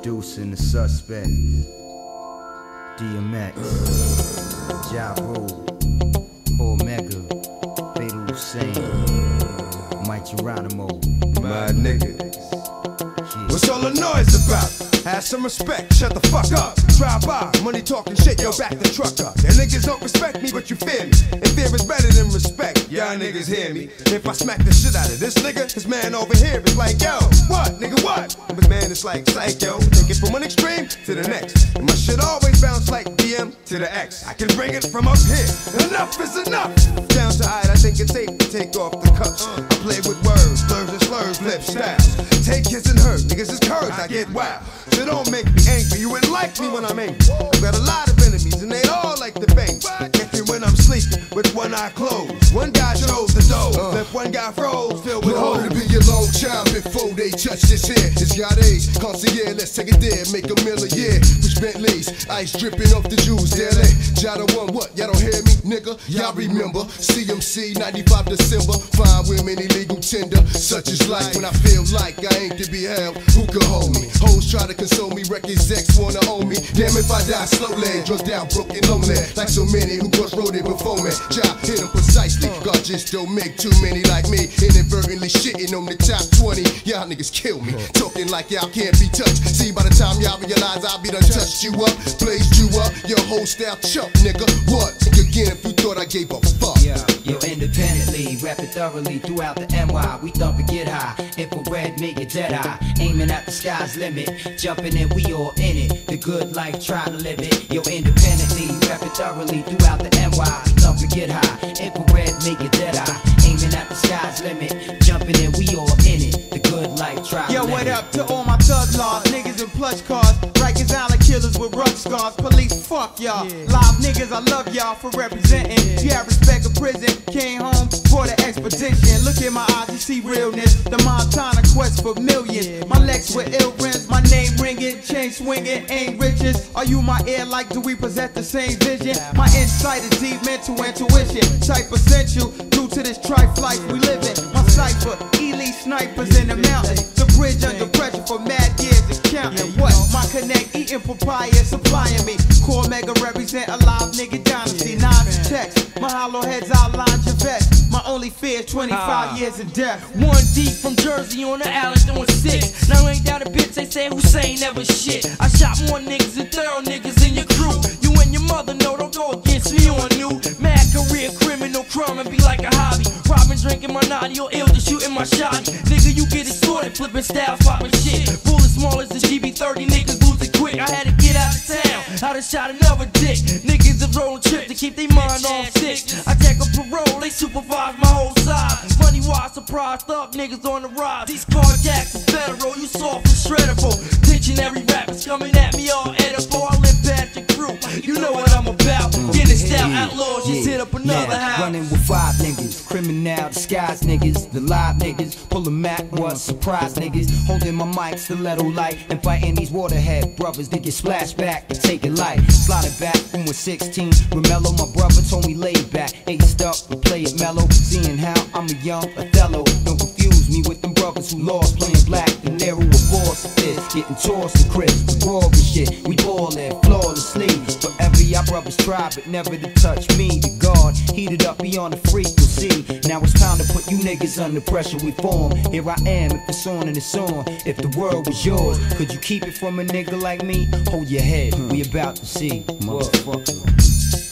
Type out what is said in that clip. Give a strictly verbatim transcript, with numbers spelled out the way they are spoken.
Introducing the suspects. D M X, Cormega, Fatal Hussein, Mike Geronimo, my niggas. Yeah. What's all the noise about? Have some respect, shut the fuck up. Drive by, money talking shit, yo, back the truck up. And niggas don't respect me, but you fear me. And fear is better than respect, y'all niggas hear me. If I smack the shit out of this nigga, his man over here is like, yo, what, nigga, what? And his man is like, psycho, take it from one extreme to the next. And my shit always bounce like D M to the X. I can bring it from up here, enough is enough. Down to I, I think it's safe to take off the cuffs. I play with words, slurs and slurs, flip styles. Take his and hers, niggas is curves, I get wild. So don't make me angry, you wouldn't like me when I'm angry. I've got a lot of enemies and they all like the bang. Catch me when I'm sleeping with one eye closed. One guy chose the dough, uh, left one guy froze, filled with holes. To be a long time before they touch this here. It's got age, concierge, let's take it there. Make a mill a year, push Bentleys, ice dripping off the Jews. There they, Jada one, what, y'all don't hear me, nigga? Y'all remember, C M C, ninety-five December. Fine women, illegal tender, such is life. When I feel like I ain't to be held, who could hold me? Hoes try to console me, records ex wanna own me. Damn if I die slowly, drugged down, broken, lonely. Like so many who cross road it before me. Job hit them precisely, God just don't make too many like me. Inadvertently shitting on the top twenty. Y'all niggas kill me, talking like y'all can't be touched. See, by the time y'all realize I'll be done touched you up, blazed you up, your whole style chump, nigga. What? Think again if you thought I gave a fuck. Yeah, yo, independently, rap it thoroughly throughout the N Y. We thump and get high, infrared make it dead eye. Aiming at the sky's limit, jumping in, we all in it. The good life, try to live it. Yo, independently, rap it thoroughly throughout the N Y. We thump and get high, infrared make it dead eye. Aiming at the sky's limit, jumping in, we all in it. The good life, try to Yo, live what it. up to all my thug laws, niggas in plush cars, Rikers Island killers with rug scars, police fuck y'all, live niggas I love y'all for representing. You have respect of prison, came home for the expedition. Look in my eyes, you see realness, the Montana quest for millions. My legs with ill rims, my name ringing, chain swinging, ain't riches. Are you my ear like do we possess the same vision? My insight is deep mental intuition, type essential due to this trife life we live in. My cipher, elite snipers in the mountains, the bridge under pressure for mad years is counting. What? My connect, eating papaya, supplying me. Cormega represent a live nigga dynasty. Nines text, my hollow heads outline your vest. My only fear is twenty-five years of death. One deep from Jersey on the island doing six. Now ain't that a bitch, they say Hussein never shit. I shot more niggas than thorough niggas in your crew. You and your mother know, don't go against me on you. Mad career, criminal crime and be like a hobby. Robbing, drinking my naughty or ill, just shooting my shotty. Nigga, you get extorted, flipping styles, popping shit. Bullet small as the G B thirty, niggas lose it quick. I had to get out of town, I done shot another dick. Niggas is rolling trips to keep their mind on six. I take a parole, they supervise my whole side. Funny why I surprised up niggas on the rise. These carjacks is federal, you soft and shreddable. Dictionary rappers coming at me all edible. I live past your crew, you know what I'm about. Getting style outlaws, just hit up another house. Running with five niggas, criminal disguise niggas, the live niggas, pulling Mac was surprise niggas, holding my mic stiletto light and fighting these waterhead brothers that get splashed back and take it light. Sliding back from with sixteen, Romello, my brother told me lay back, aced up and play it mellow, seeing how I'm a young Othello. Don't confuse me with them brothers who lost playing black, the narrow of force of this, getting tossed and crisp, raw and shit, we ballin', flawlessly. Forever our brothers try, but never to touch me. The guard heated up beyond the frequency. Now it's time to put you niggas under pressure. We form. Here I am. If it's on and it's on. If the world was yours, could you keep it from a nigga like me? Hold your head. We about to see, motherfucker.